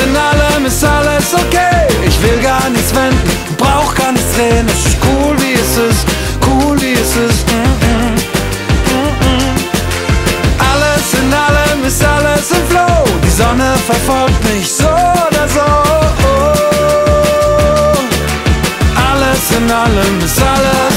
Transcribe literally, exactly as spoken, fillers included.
in allem ist alles okay. Ich will gar nichts wenden, brauch gar nichts drehen. Es ist cool wie es ist, cool wie es ist. Mm-mm. Mm-mm. Alles in allem ist alles im Flow. Die Sonne verfolgt mich so oder so. Alles in allem ist alles